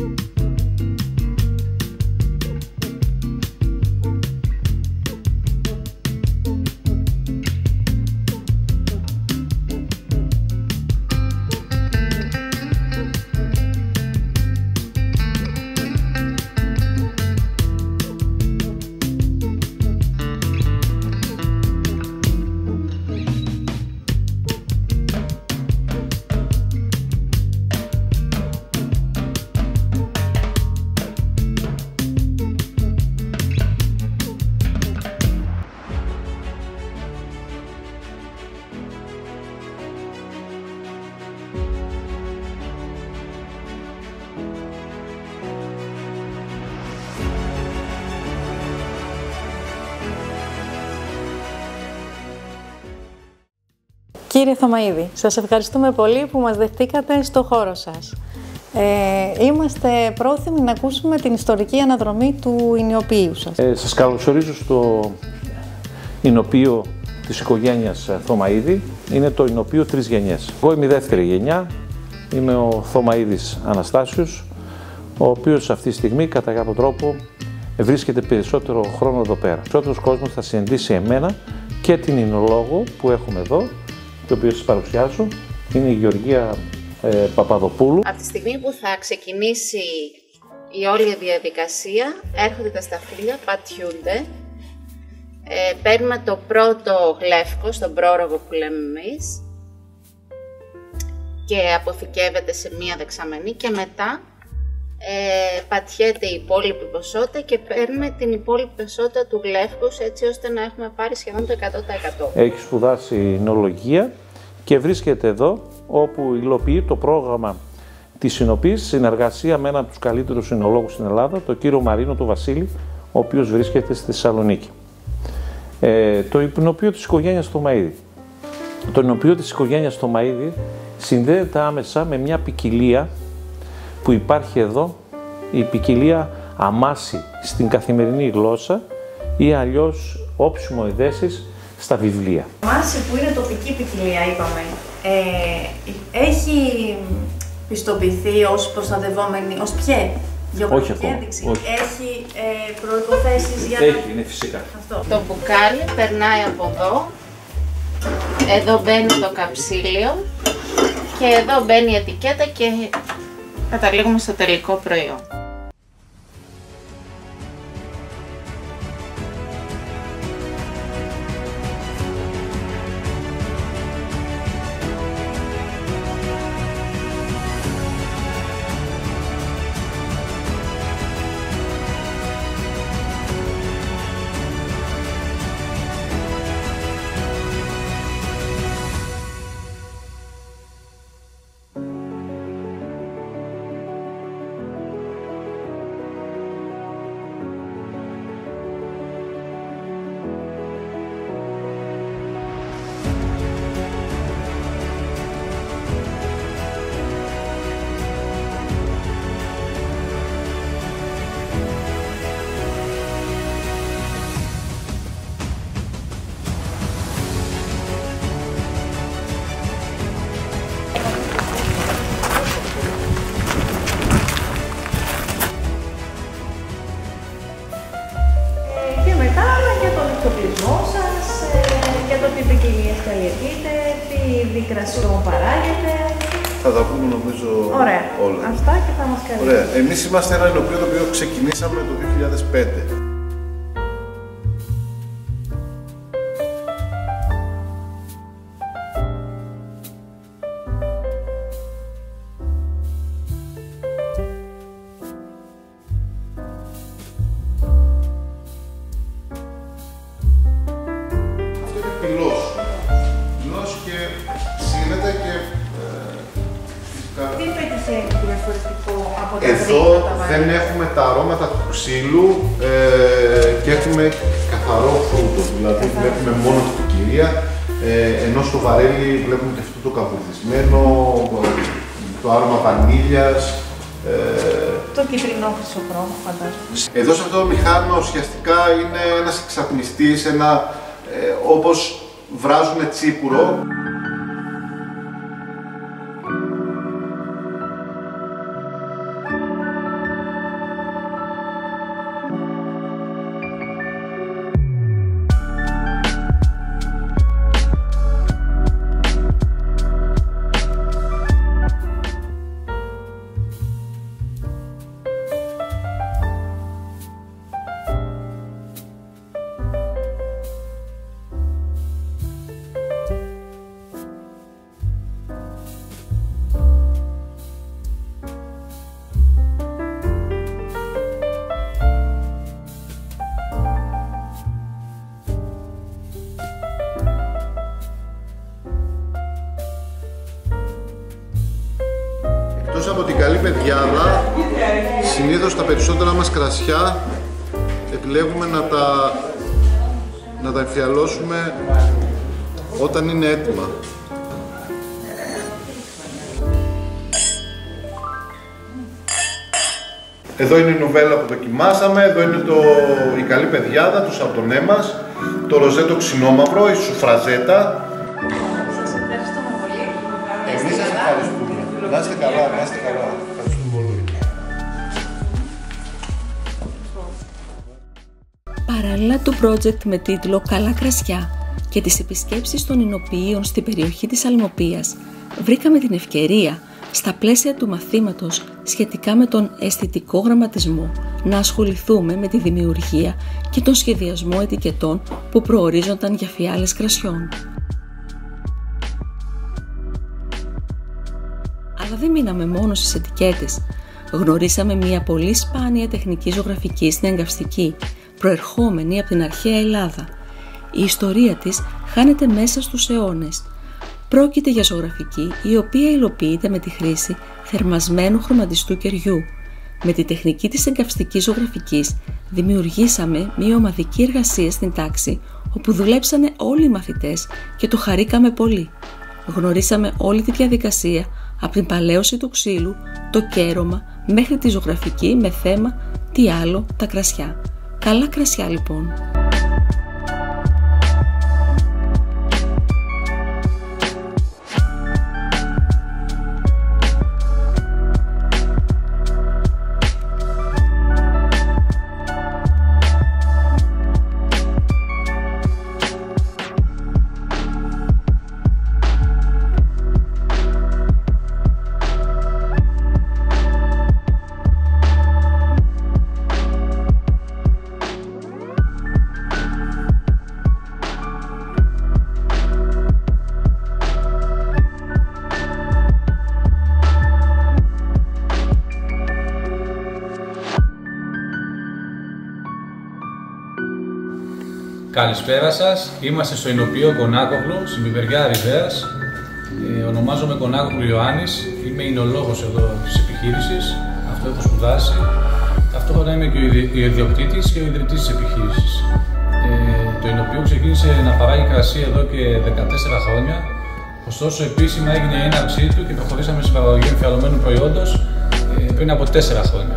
Κύριε Θωμαΐδη, σας ευχαριστούμε πολύ που μας δεχτήκατε στο χώρο σας. Είμαστε πρόθυμοι να ακούσουμε την ιστορική αναδρομή του εινιοποιείου σας. Σας καλωσορίζω στο εινιοποιείο της οικογένειας Θωμαΐδη. Είναι το εινιοποιείο 3 γενιές. Εγώ είμαι η δεύτερη γενιά, είμαι ο Θωμαΐδης Αναστάσιος, ο οποίος αυτή τη στιγμή κατά κάποιο τρόπο βρίσκεται περισσότερο χρόνο εδώ πέρα. Περισσότερος κόσμος θα συναντήσει εμένα και την εινολόγο που έχουμε εδώ, το οποίο σας παρουσιάζω, είναι η Γεωργία Παπαδοπούλου. Από τη στιγμή που θα ξεκινήσει η όλη διαδικασία, έρχονται τα σταφύλια, πατιούνται, παίρνουμε το πρώτο γλέφκο, στον πρόρογο που λέμε εμείς, και αποθηκεύεται σε μία δεξαμενή και μετά πατιέται η υπόλοιπη ποσότητα και παίρνουμε την υπόλοιπη ποσότητα του γλέφκους έτσι ώστε να έχουμε πάρει σχεδόν το 100%. Έχει σπουδάσει εινολογία και βρίσκεται εδώ όπου υλοποιεί το πρόγραμμα της εινοποίησης συνεργασία με έναν από τους καλύτερους εινολόγους στην Ελλάδα, τον κύριο Μαρίνο του Βασίλη, ο οποίος βρίσκεται στη Θεσσαλονίκη. Το εινοποιείο της οικογένειας Θωμαΐδη. Το εινοποιείο της οικογένειας Θωμαΐδη συνδέεται άμεσα με μια ποικιλία που υπάρχει εδώ, η ποικιλία αμάση στην καθημερινή γλώσσα ή αλλιώς όψιμο ειδέσεις στα βιβλία. Αμάση που είναι τοπική ποικιλία, είπαμε, έχει πιστοποιηθεί ως προστατευόμενη, ως ποιε γεωγραφική ένδειξη? Όχι. Έχει προϋποθέσεις για Έχει, είναι φυσικά. Αυτό. Το μπουκάλι περνάει από εδώ, εδώ μπαίνει το καψίλιο και εδώ μπαίνει η ετικέτα και καταλήγουμε στο τελικό προϊόν. Θα τα πούμε νομίζω ωραία. Όλα. Αυτά και θα μας καλύψουν. Ωραία. Εμείς είμαστε ένα εινοποιείο το οποίο ξεκινήσαμε το 2005. Αυτό είναι πυλός. Πυλός και σύνεται και τι πέτυχε διαφορετικό από τα εδώ γρήγορα, δεν έχουμε τα αρώματα του ξύλου και έχουμε καθαρό φρούτο, δηλαδή βλέπουμε μόνο την ποικιλία, ενώ στο βαρέλι βλέπουμε και αυτό το καβουρδισμένο, το άρωμα βανίλιας. Το κυτρινό χρυσοχρώμα, φαντάζομαι. Εδώ σε αυτό το μηχάνημα ουσιαστικά είναι ένας εξατμιστής, όπως βράζουμε τσίπουρο. από την καλή πεδιάδα, συνήθως τα περισσότερα μας κρασιά επιλέγουμε να τα εμφιαλώσουμε όταν είναι έτοιμα. Εδώ είναι η νουβέλα που δοκιμάσαμε, εδώ είναι η καλή πεδιάδα, το σαρτονέ μας, το ροζέτο ξινόμαυρο, η σουφραζέτα. Σας ευχαριστούμε πολύ. Εμείς σας ευχαριστούμε. Να είστε καλά, να είστε καλά. Ευχαριστούμε πολύ. Παράλληλα το project με τίτλο «Καλά κρασιά» και τις επισκέψεις των εινοποιείων στην περιοχή της Αλμοπίας, βρήκαμε την ευκαιρία στα πλαίσια του μαθήματος σχετικά με τον αισθητικό γραμματισμό να ασχοληθούμε με τη δημιουργία και τον σχεδιασμό ετικετών που προορίζονταν για φιάλες κρασιών. Αλλά δεν μείναμε μόνο στις ετικέτες. Γνωρίσαμε μια πολύ σπάνια τεχνική ζωγραφική στην εγκαυστική, προερχόμενη από την αρχαία Ελλάδα. Η ιστορία της χάνεται μέσα στους αιώνες. Πρόκειται για ζωγραφική η οποία υλοποιείται με τη χρήση θερμασμένου χρωματιστού κεριού. Με τη τεχνική της εγκαυστικής ζωγραφικής δημιουργήσαμε μια ομαδική εργασία στην τάξη όπου δουλέψανε όλοι οι μαθητές και το χαρήκαμε πολύ. Γνωρίσαμε όλη τη διαδικασία από την παλαίωση του ξύλου, το κέρωμα μέχρι τη ζωγραφική με θέμα τι άλλο τα κρασιά. Καλά κρασιά λοιπόν. Καλησπέρα σας. Είμαστε στο εινοποιείο Κονάκογλου, στην Πιπεριά Ριδέας. Ονομάζομαι Κονάκογλου Ιωάννης. Είμαι εινολόγος εδώ της επιχείρησης. Αυτό έχω σπουδάσει. Ταυτόχρονα είμαι και ο ιδιοκτήτης και ο ιδρυτής της επιχείρησης. Το εινοποιείο ξεκίνησε να παράγει κρασί εδώ και 14 χρόνια. Ωστόσο, επίσημα έγινε η έναρξή του και προχωρήσαμε στην παραγωγή εμφιαλωμένου προϊόντος πριν από 4 χρόνια.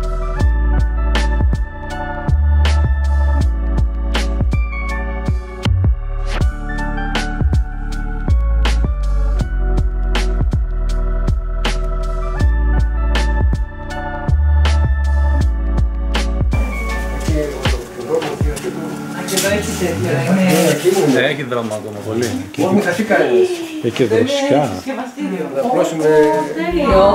Έχει δρόμο ακόμα πολύ. Όχι, θα σήκανε. Έχει δροσιά. Θα απλώσουμε σκηνία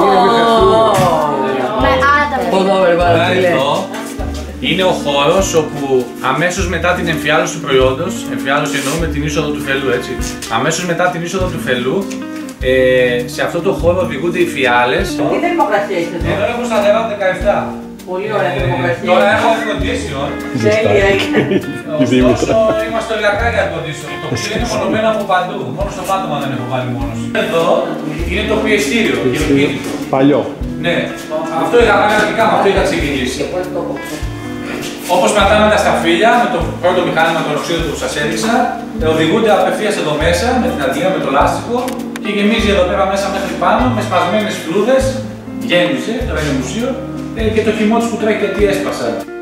με Εδώ είναι ο χώρος όπου αμέσως μετά την εμφιάλωση του προϊόντος, εμφιάλωση εννοούμε την είσοδο του φελού, έτσι. Αμέσως μετά την είσοδο του φελού, σε αυτό το χώρο οδηγούνται οι φιάλες. Τι θερμοκρασία έχετε εδώ? Εδώ έχω σταθερά 17. Πολύ ωραία θερμοκρασία. Τώρα έχω condition. Τέλεια. Ωστόσο είμαστε ολιακά για condition. Το ξύλο είναι μονωμένο από παντού. Μόνο στο πάτωμα δεν έχω βάλει μόνος. Εδώ είναι το πιεστήριο, γυροκίνητο. Παλιό. Ναι, αυτό είχα κάνει αρχικά, με αυτό είχα ξεκινήσει. Όπως πατάμε τα σταφύλια με το πρώτο μηχάνημα των οξύδων που σας έδειξα, οδηγούνται απευθείας εδώ μέσα με την αντλία, με το λάστιχο και γεμίζει εδώ πέρα μέσα μέχρι πάνω με σπασμένες φλούδες. Γέμισε, τώρα είναι μουσείο, και το χυμό της που τρέχει γιατί έσπασα.